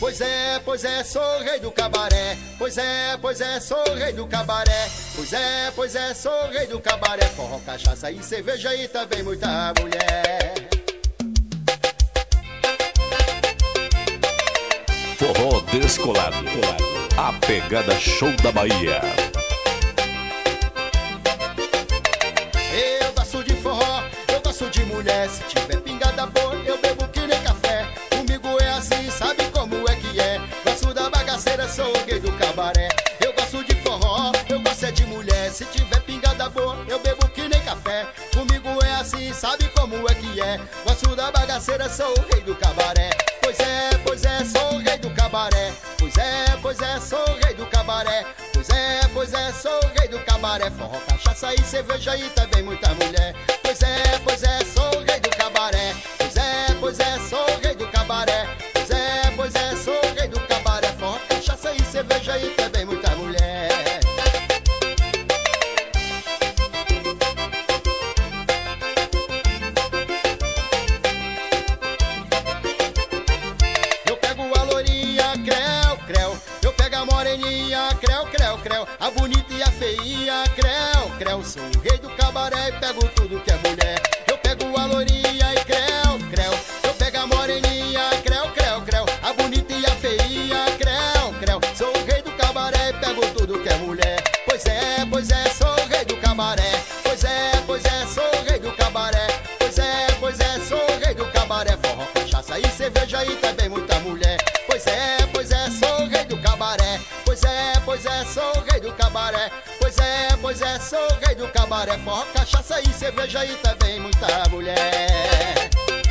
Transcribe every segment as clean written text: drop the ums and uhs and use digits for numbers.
Pois é, sou rei do cabaré. Pois é, sou rei do cabaré. Pois é, sou rei do cabaré. Forró, cachaça e cerveja e também muita mulher. Forró Descolado, a pegada show da Bahia. Eu gosto de forró, eu gosto de mulher. Se tiver pingada boa, eu bebo que nem café. Comigo é assim, sabe como é que é? Gosto da bagaceira, sou o rei do cabaré. Eu gosto de forró, eu gosto é de mulher. Se tiver pingada boa, eu bebo que nem café. Comigo é assim, sabe como é que é? Gosto da bagaceira, sou o rei do cabaré. Pois é, sou o rei do cabaré. Pois é, sou o rei do cabaré. Pois é, sou o rei do cabaré. Forró, cachaça e cerveja e também muita mulher. Pois é, sou o rei do cabaré. Pois é, sou o rei do cabaré. Pois é, sou o rei do cabaré. Forró, cachaça e cerveja e também muita mulher. Eu pego a lourinha, creu, creu. Eu pego a moreninha, creu, creu, creu. A bonita e a feinha, creu, creu. Sou o rei do cabaré e pego tudo que é mulher. Eu pego a lourinha e creu, creu. Eu pego a moreninha, creu, creu, creu. A bonita e a feinha, creu, creu. Sou o rei do cabaré e pego tudo que é mulher. Pois é, sou o rei do cabaré. Pois é, sou o rei do cabaré. Pois é, sou o rei do cabaré. Forró, cachaça e cerveja e também muita mulher. Pois é, sou o rei do cabaré. Pois é, sou o rei do cabaré. Pois é, sou o rei do cabaré. Forró, cachaça e cerveja e também muita mulher.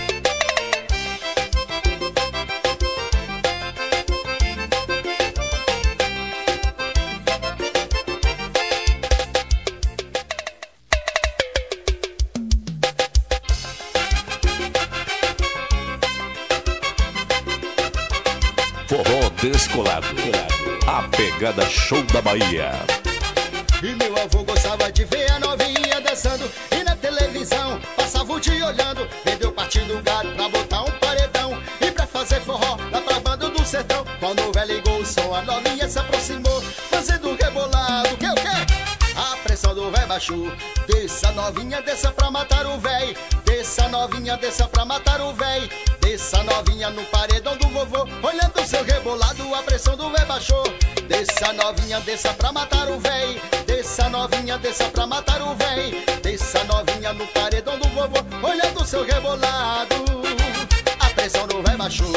Forró Descolado, a pegada show da Bahia. E meu avô gostava de ver a novinha dançando. E na televisão passava o dia olhando. Vendeu parte do gado pra botar um paredão. E pra fazer forró lá pra banda do sertão. Quando o velho ligou o som, a novinha se aproximou, fazendo rebolado. Que o quê? A pressão do véi baixou. Desça novinha, desça pra matar o véi. Desça novinha, desça pra matar o véi. Desça novinha no paredão do vovô, olhando o seu rebolado, a pressão do véi baixou. Desça novinha, desça pra matar o véi. Desça novinha, desça pra matar o véi. Desça novinha no paredão do vovô, olhando o seu rebolado, a pressão do véi baixou.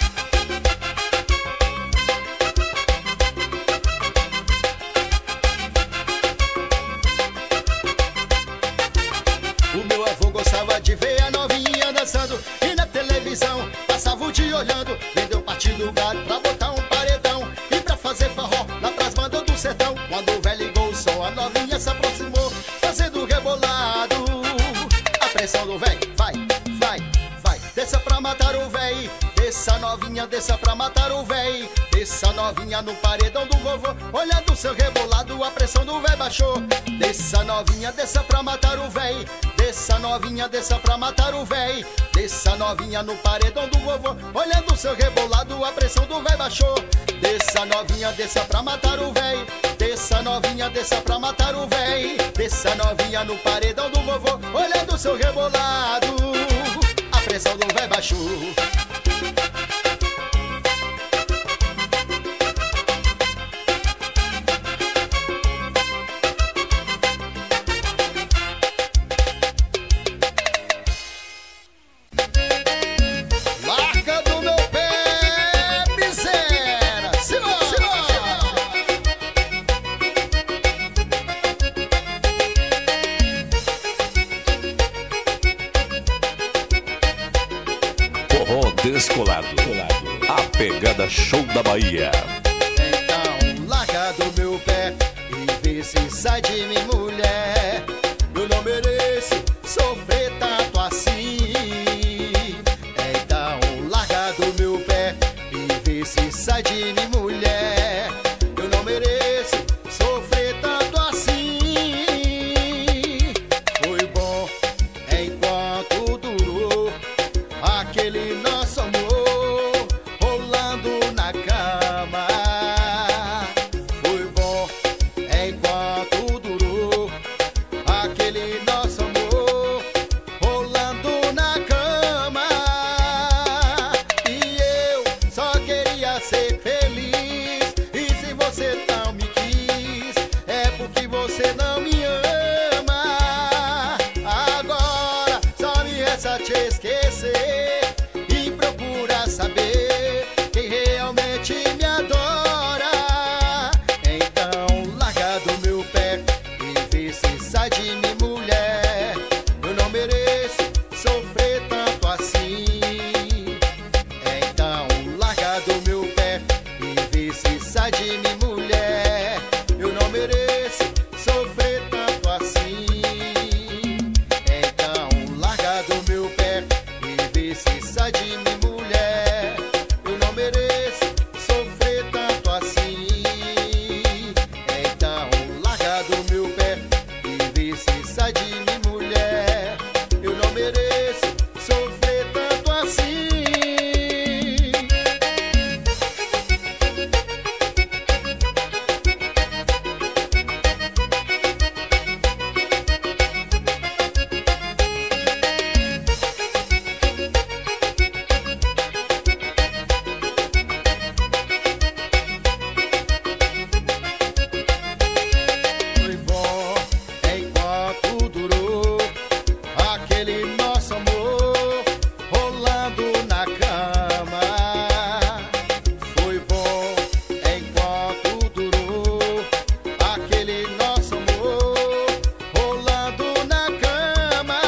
O meu avô gostava de ver a novinha dançando. E na televisão passava o dia olhando. Vendeu parte do gado pra botar um paredão. E pra fazer forró lá pras bandas do sertão. Quando o velho ligou o som, a novinha se aproximou, fazendo rebolado, a pressão do véi, vai, vai, vai. Desça pra matar o véi. Desça novinha, desça pra matar o véi. Desça novinha no paredão do vovô, olhando o seu rebolado, a pressão do véi baixou. Desça novinha, desça pra matar o véi. Desça novinha, desça pra matar o véi. Desça novinha no paredão do vovô, olhando o seu rebolado, a pressão do véi baixou. Desça novinha, desça pra matar o véi. Desça novinha, desça pra matar o véi. Desça novinha no paredão do vovô, olhando o seu rebolado, a pressão do véi baixou. Descolado, a pegada show da Bahia. Então larga do meu pé e vê se sai de mim, mulher. Eu não mereço sofrer tanto assim. Então larga do meu pé e vê se sai de mim, mulher. Eu não mereço sofrer tanto assim. Foi bom enquanto durou aquele nosso amor, rolando na ser feliz. E se você não me quis, é porque você não me ama. Agora só me resta te esquecer e procura saber quem realmente me adora. Então larga do meu pé e vê se sai de mim, mulher. Eu não mereço sofrer tanto assim. Então larga do meu pé e vê se sai de mim, mulher. Eu não mereço sofrer tanto assim. Então larga do meu pé e vê se sai de mim, mulher. Eu não mereço sofrer tanto assim. Então larga do meu pé e vê se sai de mim, mulher. Eu não mereço sofrer tanto assim. Foi bom enquanto durou aquele nosso amor rolando na cama. Foi bom enquanto durou aquele nosso amor rolando na cama.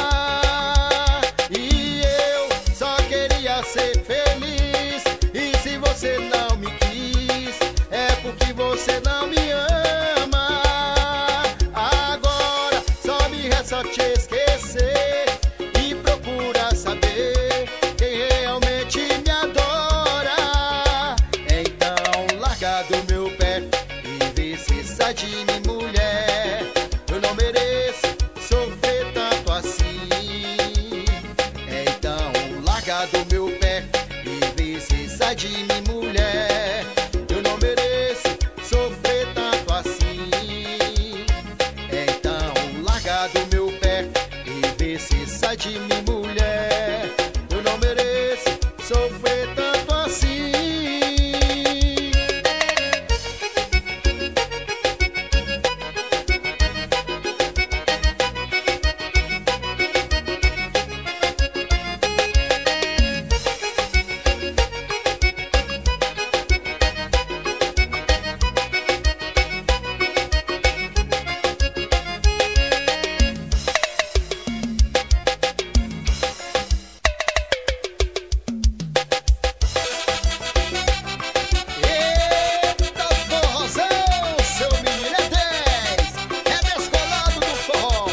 E eu só queria ser feliz. E se você não me quis, é porque você não me ama. Agora só me resta te esquecer e procura saber quem realmente me adora. Então larga do meu pé e vê se sai de mim, mulher. Eu não mereço sofrer tanto assim. Então larga do meu pé e vê se sai de mim, mulher. Eu não mereço sofrer tanto assim. Então larga do meu pé e vê se sai de mim, mulher. Eu não mereço sofrer tanto assim. Eita forrozão, seu menino é 10, é descolado do forró.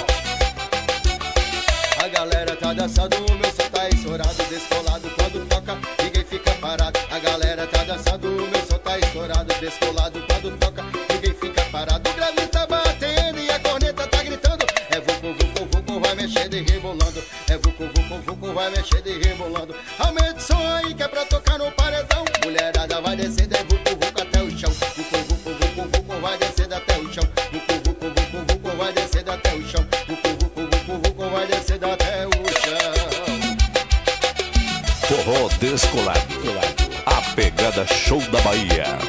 A galera tá dançando, o meu som tá estourado, descolado quando toca, ninguém fica parado. A galera tá dançando, o meu som tá estourado, descolado quando toca, ninguém fica parado. O grave tá batendo e a corneta tá gritando. É vucu, vucu, vucu, vai mexendo e rebolando. É vucu, vucu, vucu, vai mexendo e rebolando. Aumente o som aí que é pra tocar no paredão. Mulherada vai descendo, é vucu, vucu até o chão. Vucu, vucu, vucu, vucu, vai descendo até o chão. Vucu, vucu, vucu, vucu, vai descendo até o chão. Vucu, vucu, vucu, vucu, vai descendo até o chão. Forró Descolado. A pegada show da Bahia.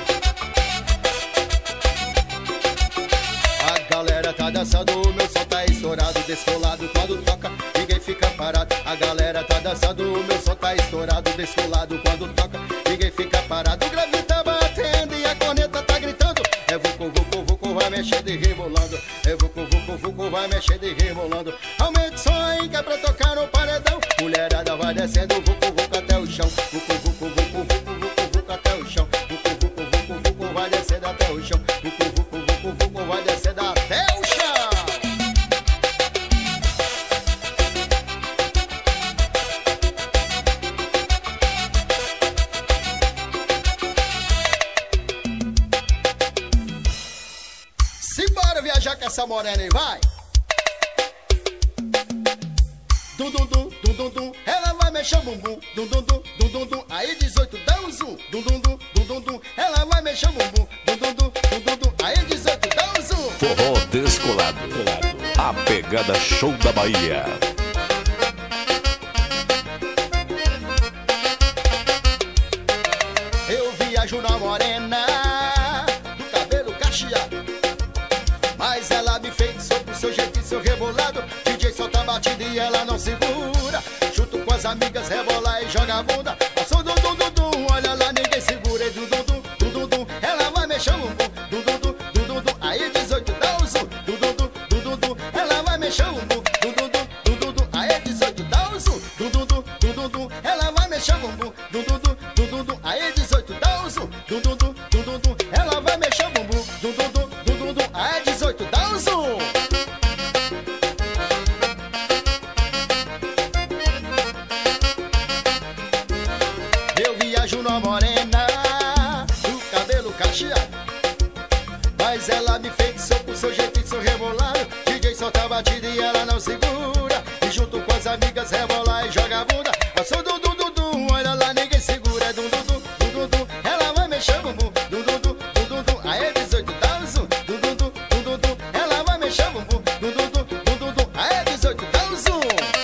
A galera tá dançando, o meu som tá estourado, descolado quando toca, ninguém fica parado. A galera tá dançando, o meu som tá estourado, descolado quando toca, ninguém fica parado. O grave tá batendo e a corneta tá gritando. É vucu, vucu, vucu, vai mexendo e rebolando. É vucu, vucu, vucu, vai mexendo e rebolando. Aumente o som aí que é pra tocar no paredão. Mulherada vai descendo, vucu, vucu até o chão. Vucu, vucu, vucu, vucu, vucu, vucu até o chão. Vucu, vucu, vucu, vucu, vai descendo até o chão. Vucu, vucu, vucu, vucu, vai descendo até o chão. Simbora viajar com essa morena aí, vai! Dum dum dum, dum dum dum, ela vai mexer o bumbum. Dum dum dum, dum dum dum, aí 18 dá um zoom. Dum dum dum, dum dum dum, ela vai mexer o bumbum. Dum dum dum, dum dum dum, aí 18 dá um zoom. Forró Descolado. A pegada show da Bahia. Eu viajo na morena do cabelo cacheado, mas ela me enfeitiçou com seu jeito e seu rebolado. DJ solta a batida e ela não segura, junto com as amigas rebola e joga a bunda. Passou do dum dum dum, olha lá, ninguém segura. E dum dum dum, dum dum dum, ela vai mexer o bumbum. Dum dum dum, dum dum dum, aí 18 dá o zoom. Dum dum dum, dum dum dum, ela vai mexer o bumbum. Dum dum dum, dum dum dum, aí 18 dá o zoom. Dum dum dum, dum dum dum, ela vai mexer o bumbum. Dum dum dum, dum dum dum, aí 18 dá o zoom. Dum dum dum, dum dum dum, ela vai mexer o bumbum. Dum dum dum, dum dum dum, aí 18 dá o zoom. Eu viajo na morena do cabelo cacheado, mas ela me enfeitiçou com seu jeito e seu rebolado. DJ solta a batida e ela não segura, e junto com as amigas rebola e joga a bunda. Passou do dum dum dum, olha lá, ninguém segura. É dum dum dum, dum dum dum, ela vai mexer o bumbum. Dum dum dum, dum dum dum, aí 18 dá o zoom. Dum dum dum, dum dum dum, ela vai mexer o bumbum. Dum dum dum, dum dum dum, aí 18 dá o zoom.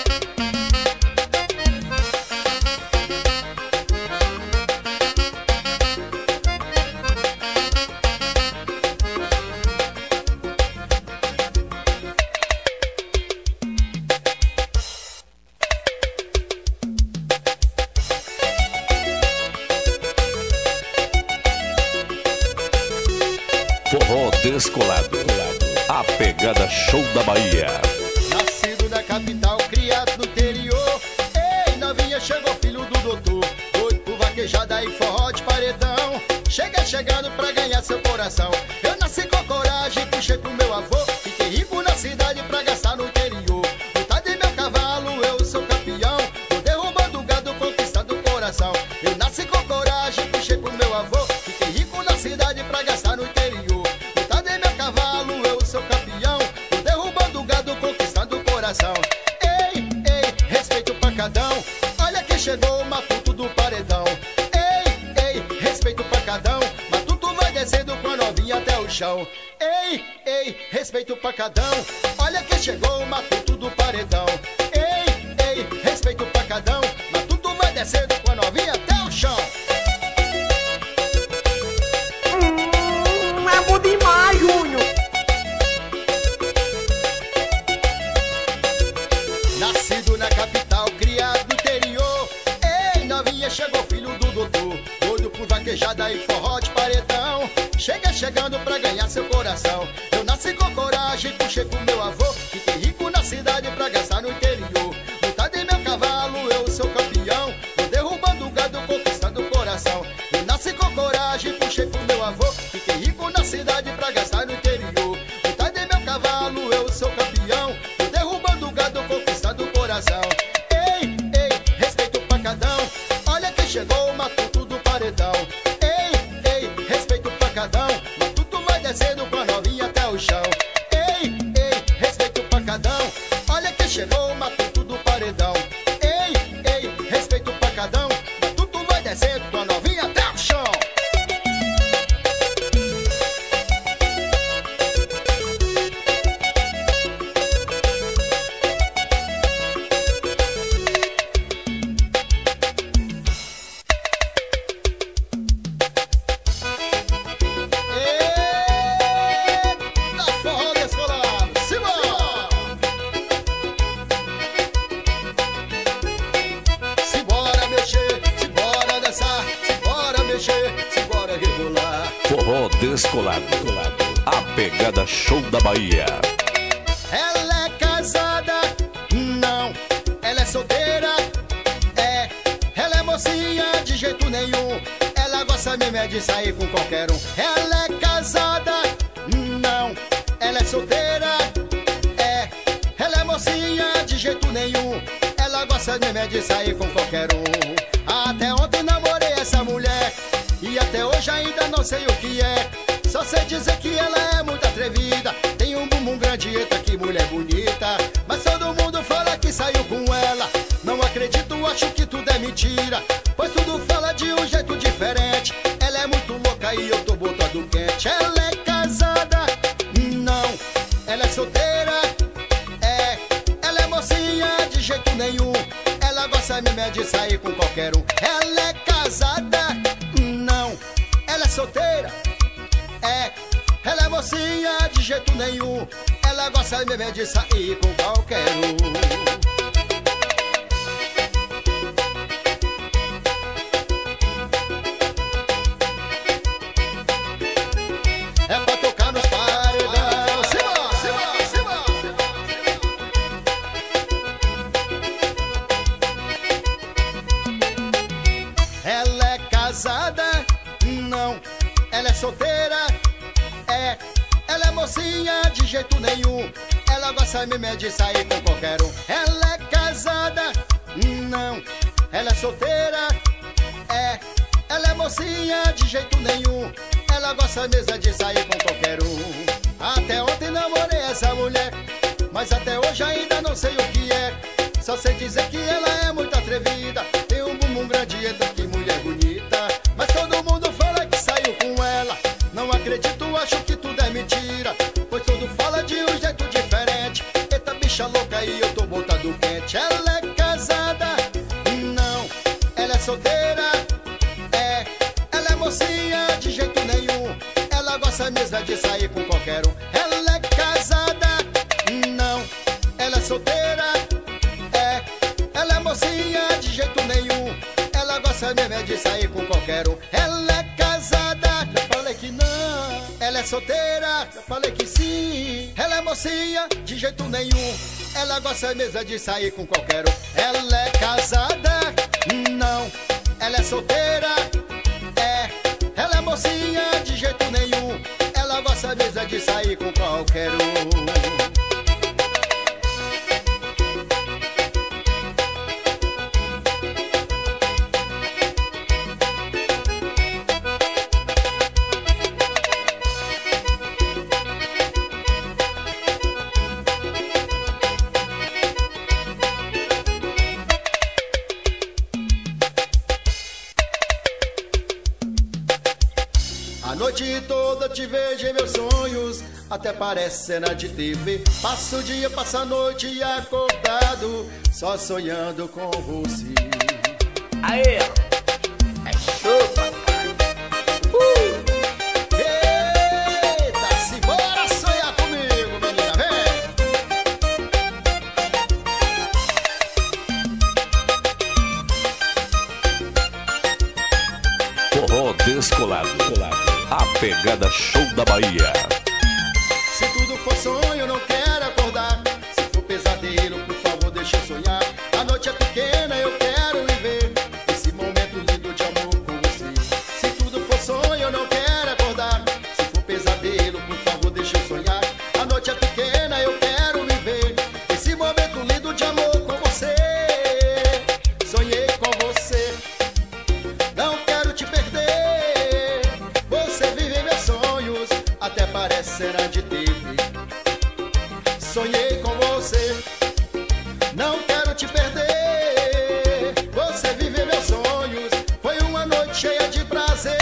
Forró Descolado, a pegada show da Bahia. Nascido na capital, criado no interior. Ei, novinha, chegou filho do doutor. Doido por vaquejada e forró de paredão. Chegando pra ganhar seu coração. Eu nasci com coragem, puxei pro meu avô. Fiquei rico na cidade pra gastar no interior. Montado em meu cavalo, eu sou campeão. Tô derrubando o gado, conquistando o coração. Eu nasci com coragem, puxei pro meu avô. Fiquei rico na cidade pra gastar no interior. Montado em meu cavalo, eu sou campeão. Tô derrubando o gado, conquistando o coração. Ei, ei, respeito o pancadão. Olha quem chegou, o matuto do paredão. Ei, ei, respeito o pancadão. Matuto vai descendo com a novinha até o chão. Ei, ei, respeito o pancadão. Olha quem chegou, o matuto do paredão. Ei, ei, respeito o pancadão. Matuto vai descendo com a novinha até o chão. É bom demais, Júnior. Nascido na capital, criado no interior. Ei, novinha, chegou filho do doutor. Doido por vaquejada e forró de paredão. Chegando pra ganhar seu coração. Eu nasci com coragem, puxei pro meu avô. Fiquei rico na cidade pra gastar no interior. Montado em meu cavalo, eu sou campeão. Tô derrubando o gado, conquistando o coração. Eu nasci com coragem, puxei pro meu avô. Fiquei rico na cidade pra gastar no interior. Montado em meu cavalo, eu sou campeão. Tô derrubando o gado, conquistando o coração. Ei, ei, respeito o pancadão. Olha quem chegou, o matuto do paredão. Ei, ei, respeito o pancadão. Matuto vai descendo com a novinha até o chão. Ei, ei, respeito o pancadão. Olha quem chegou, o matuto do paredão. Ei, ei, respeito o pancadão. Matuto vai descendo com a novinha até o chão. Eita, forró descolado, simbora! Simbora mexer, simbora dançar, simbora mexer, simbora rebolar. Forró Descolado, a pegada show da Bahia. Ela é casada? Não. Ela é solteira? É. Ela é mocinha? De jeito nenhum. Ela gosta mesmo é de sair com qualquer um. Ela é casada? Não. Ela é solteira? É. Ela é mocinha? De jeito nenhum. Ela gosta mesmo é de sair com qualquer um. Até ontem namorei essa mulher e até hoje ainda não sei o que é. Só sei dizer que ela é muito atrevida. Tem um bumbum grande, eita, que mulher bonita. Mas todo mundo fala que saiu com ela. Não acredito, acho que tudo é mentira, pois tudo fala de um jeito diferente. Ela é muito louca e eu tô botando quente. Ela é casada? Não. Ela é solteira? É. Ela é mocinha? De jeito nenhum. Ela gosta mesmo é de sair com qualquer um. Ela é casada? Não. mocinha de jeito nenhum, ela gosta mesmo de sair com qualquer um. É pra tocar nos paredão. Cima. Ela é casada? Não. Ela é solteira? É. Ela é mocinha de jeito nenhum, ela gosta mesmo de sair com qualquer um. Ela é casada? Não. Ela é solteira? É. Ela é mocinha de jeito nenhum, ela gosta mesmo de sair com qualquer um. Até ontem namorei essa mulher, mas até hoje ainda não sei o que é. Só sei dizer que ela é muito atrevida, tem um bumbum grande, eita que mulher bonita. Mas todo mundo fala que saiu com ela, não acredito, acho que tudo é mentira, pois todo fala de um jeito diferente. Eita bicha louca e eu tô botado quente. Ela é casada? Não. Ela é solteira? É. Ela é mocinha de jeito nenhum, ela gosta mesmo de sair com qualquer um. Ela é casada? Não. Ela é solteira? É. Ela é mocinha de jeito nenhum, ela gosta mesmo de sair com qualquer um. Ela é casada? Já falei que não. Ela é solteira? Já falei que sim. Ela é mocinha de jeito nenhum, ela gosta mesmo de sair com qualquer um. Ela é casada? Não. Ela é solteira? É. Ela é mocinha de jeito nenhum, ela gosta mesmo de sair com qualquer um. A noite toda te vejo em meus sonhos, até parece cena de TV. Passo o dia, passo a noite acordado, só sonhando com você. Aê! É show, papai! Eita, simbora sonhar comigo, menina, vem! Forró Descolado. A pegada show da Bahia. Se tudo for sonho, eu não quero acordar. Se for pesadelo, por favor, deixa eu sonhar. A noite é pequena, eu quero viver esse momento lindo de amor com você. Se tudo for sonho, eu não quero acordar. Se for pesadelo, por favor, deixa eu sonhar. A noite é pequena, eu quero viver esse momento lindo de amor com você. Sonhei com você, não quero te perder. Você vive meus sonhos, até parece cena de TV. Sonhei com você, não quero te perder. Você vive meus sonhos, foi uma noite cheia de prazer.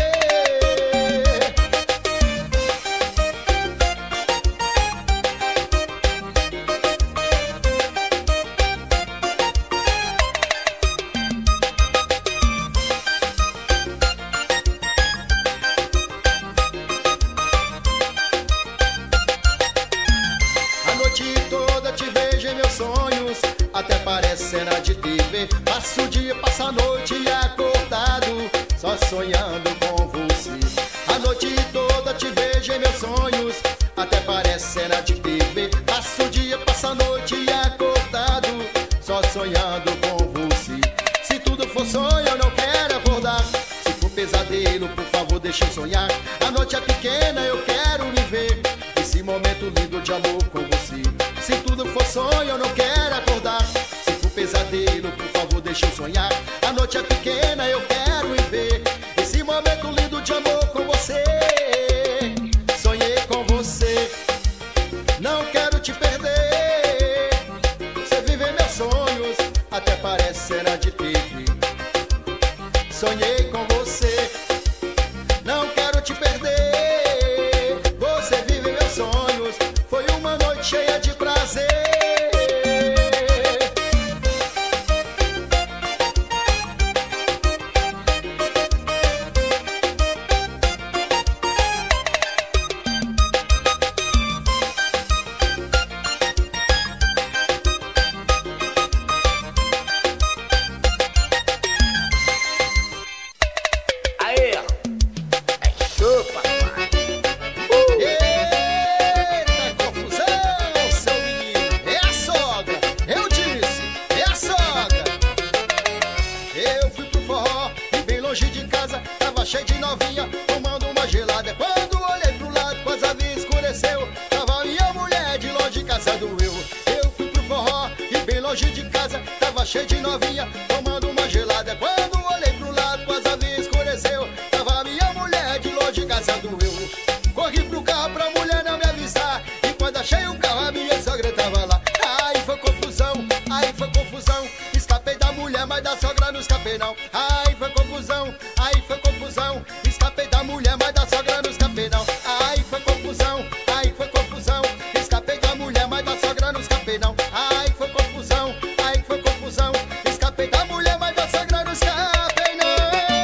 A noite toda te vejo em meus sonhos, até parece cena de TV. Passo o dia, passo a noite acordado, só sonhando com você. A noite toda te vejo em meus sonhos, até parece cena de TV. Passo o dia, passo a noite acordado, só sonhando com você. Se tudo for sonho, eu não quero acordar. Se for pesadelo, por favor, deixa eu sonhar. A noite é pequena, eu quero viver esse momento lindo de amor com você. Se tudo for sonho, eu não quero acordar. Se for pesadelo, por favor, deixa eu sonhar. A noite é pequena, eu quero viver esse momento lindo de amor com você. Sonhei com você, não quero te perder. Você vive meus sonhos, até parece cena de TV. Sonhei com você, não quero te perder. Você vive meus sonhos, foi uma noite cheia de prazer. cheio de novinha, tomando uma gelada. Quando olhei pro lado, quase a via escureceu. Tava minha mulher de longe de casa doeu. Corri pro carro pra mulher não me avisar. E quando achei o carro, a minha sogra tava lá. Aí foi confusão, aí foi confusão. Escapei da mulher, mas da sogra não escapei não. Aí foi confusão, aí foi confusão. Escapei da mulher, mas da sogra não escapei não. Aí foi confusão, aí foi confusão. Escapei da mulher, mas da sogra não escapei não. Aí foi confusão, aí foi confusão. Escapei da mulher, mas da sogra não escapei não.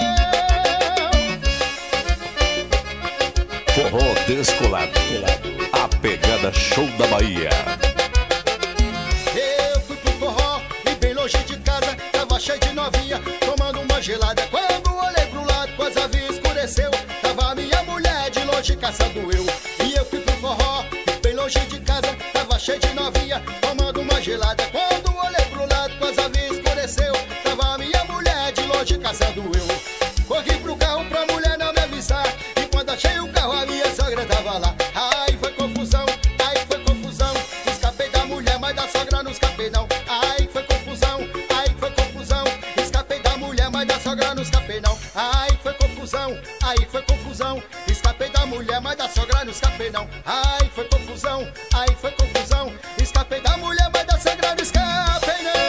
Forró Descolado, a pegada show da Bahia. Eu fui pro forró e bem longe de casa tava cheio de novinha, tomando uma gelada. Quando olhei pro lado, quase a via escureceu. Tava minha mulher de longe caçando eu. E eu fui pro forró e bem longe de casa tava cheio de novinha, tomando uma gelada. Quando olhei pro lado, quase a via escureceu. Tava minha mulher de longe caçando eu. Corri pro carro pra mulher não me avisar. E quando achei o carro, a minha sogra tava lá. Aí foi confusão, aí foi confusão. Escapei da mulher, mas da sogra não escapei não. Aí foi confusão, aí foi confusão. Escapei da mulher, mas da sogra não escapei não. Aí foi confusão, aí foi confusão. Escapei da mulher, mas da sogra não escapei não. Aí foi confusão, aí foi confusão. Escapei da mulher, mas da sogra não escapei não.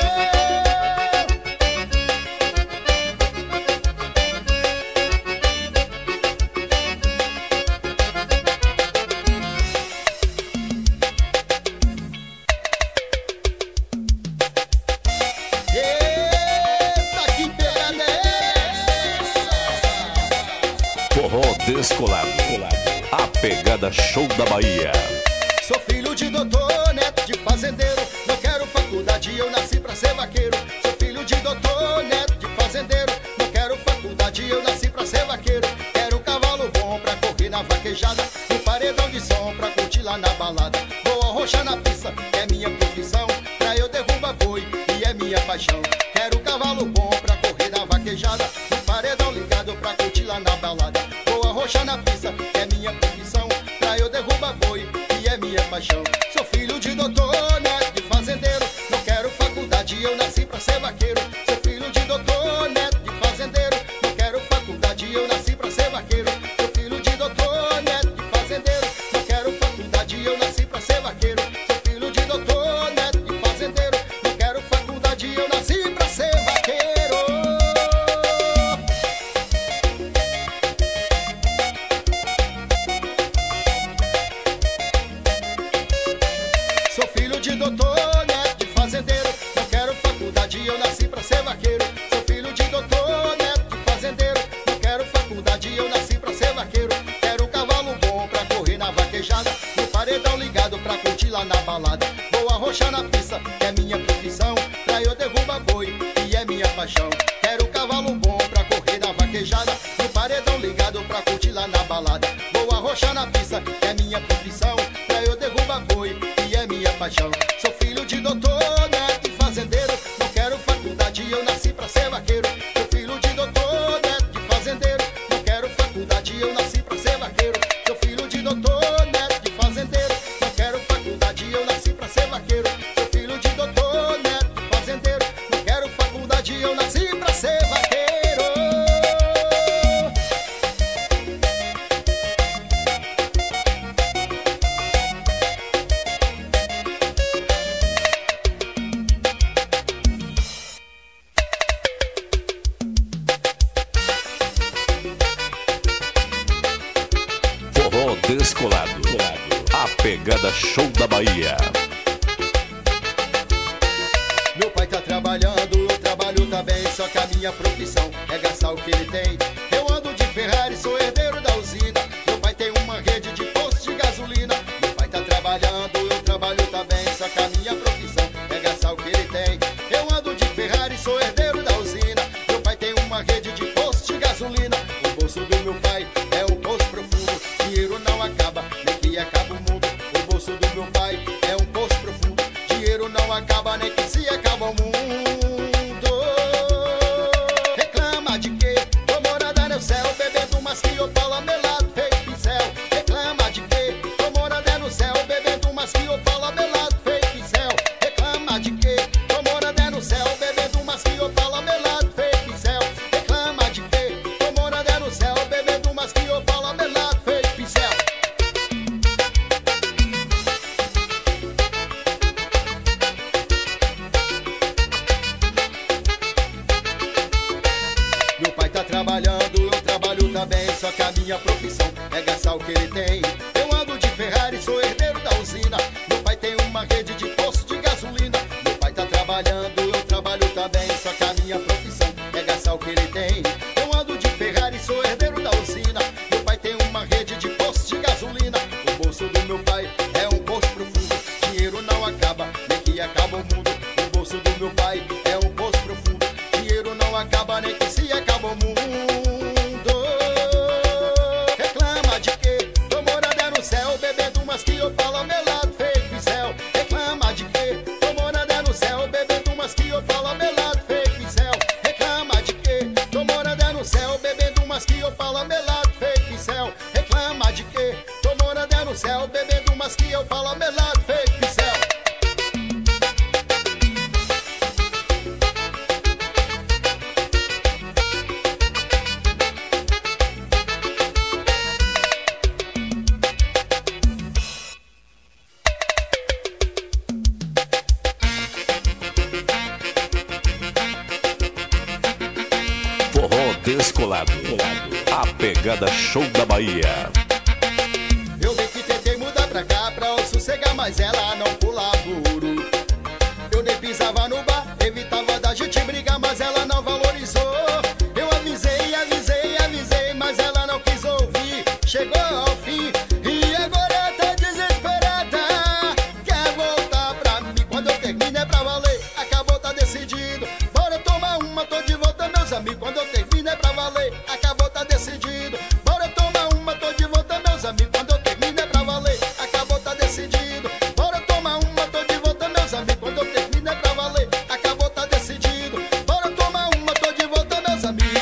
Eita, que pegada é essa? Forró Descolado, a pegada show da Bahia. Sou filho de doutor, neto de fazendeiro. Não quero faculdade, eu nasci pra ser vaqueiro. Sou filho de doutor, neto de fazendeiro. Não quero faculdade, eu nasci pra ser vaqueiro. Quero um cavalo bom pra correr na vaquejada, no paredão de som pra curtir lá na balada. Vou arrochar na pista, que é minha profissão. Pra eu derrubar boi, e é minha paixão. Quero um cavalo bom pra correr na vaquejada, no paredão ligado pra curtir lá na balada. Vou arrochar na pista, que é minha profissão. Pra eu derrubar boi, e é minha paixão. Sou filho de doutor, neto de fazendeiro. Não quero faculdade, eu nasci pra ser vaqueiro. Sou filho de doutor, neto de fazendeiro. Não quero faculdade, eu nasci pra ser vaqueiro. Sou filho de doutor, neto de fazendeiro. Não quero faculdade, eu nasci pra ser vaqueiro. Sou filho de doutor, neto de fazendeiro. Não quero faculdade, eu nasci pra ser vaqueiro. Sou filho de doutor, neto de fazendeiro. Não quero faculdade, eu nasci pra ser vaqueiro. Sou filho de doutor, neto de fazendeiro. Não quero faculdade, eu nasci pra ser vaqueiro. Quero um cavalo bom pra correr na vaquejada, no paredão ligado pra curtir lá na balada. Vou arrochar na pista, que é minha profissão. Pra eu derrubar boi, e é minha paixão. Quero um cavalo bom pra correr na vaquejada, no paredão ligado pra curtir lá na balada. Vou arrochar na pista, que é minha profissão. Pra eu derrubar boi, e é minha paixão. Sou filho de doutor, neto de fazendeiro. Não quero faculdade, eu nasci pra ser vaqueiro. Sou filho de doutor, neto de fazendeiro. Não quero faculdade, eu nasci pra ser vaqueiro. Sou filho de doutor, neto de fazendeiro. Não quero faculdade, eu nasci pra ser vaqueiro. Sou filho de doutor, neto de fazendeiro. Não quero faculdade, eu nasci pra ser vaqueiro. Forró Descolado, a pegada show da Bahia. Meu pai tá trabalhando, eu trabalho também. Só que a minha profissão é gastar o que ele tem. Eu ando de Ferrari, sou herdeiro da usina. Meu pai tem uma rede de postos de gasolina. Meu pai tá trabalhando, eu trabalho também. Só que a minha profissão é gastar o que ele tem. Eu ando de Ferrari, sou herdeiro da usina. Meu pai tem uma rede de postos de gasolina. O bolso do meu pai é um poço profundo. Dinheiro não acaba, nem que acaba o mundo. O bolso do meu pai é um poço profundo. Dinheiro não acaba, nem que se acaba o mundo. Reclama de quê? Tô morando no céu, bebendo mas que opala melado feito pincel. Reclama de quê? Tô morando no céu, bebendo mas que opala melado feito pincel. Reclama de quê? Tô morando no céu, bebendo só que a minha profissão é gastar o que ele tem. Eu ando de Ferrari, sou herdeiro da usina. Meu pai tem uma rede de posto de gasolina. Meu pai tá trabalhando, eu trabalho também, só que a minha profissão é gastar o que ele tem. Eu ando de Ferrari, sou herdeiro da usina. Meu pai tem uma rede de postos de gasolina. O bolso do meu pai é um poço profundo. Dinheiro não acaba, nem que acaba o mundo. O bolso do meu pai é um poço profundo. Dinheiro não acaba, nem que se acaba o mundo. Reclama de quê? Tô morando no céu, bebendo umas que eu falo ao meu lado, feito em céu. Reclama de quê? Tô morando no céu, bebendo umas que eu falo ao meu lado, feito em céu. Reclama de quê? Tô morando no céu, bebendo umas que eu falo ao meu lado, feito em céu. Reclama de quê? Tô morando no céu, bebendo umas que eu falo ao meu lado, feito em céu. Forró Descolado. A pegada show da Bahia. Eu bem que tentei mudar pra cá pra eu sossegar, mas ela não pula duro. Eu nem pisava no bar, evitava da gente brigar, mas ela não valorizou. Eu avisei, avisei, avisei, mas ela não quis ouvir. Chegou ao fim e agora tá desesperada. Quer voltar pra mim, quando eu termino é pra valer. Acabou, tá decidido, bora tomar uma, tô de volta meus amigos. Quando eu termino é pra valer, acabou, tá decidido, bora tomar uma, tô de volta meus amigos. Quando eu termino é pra valer, acabou, tá decidido, bora tomar uma, tô de volta meus amigos. Quando eu termino é pra valer, acabou, tá decidido, bora tomar uma, tô de volta meus amigos.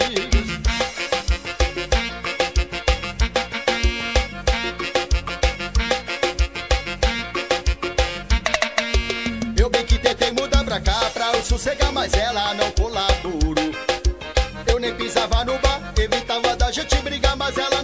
Eu bem que tentei mudar pra cá pra eu sossegar, mas ela não pula duro. Eu nem pisava no bar, evitava da gente brigar, mas ela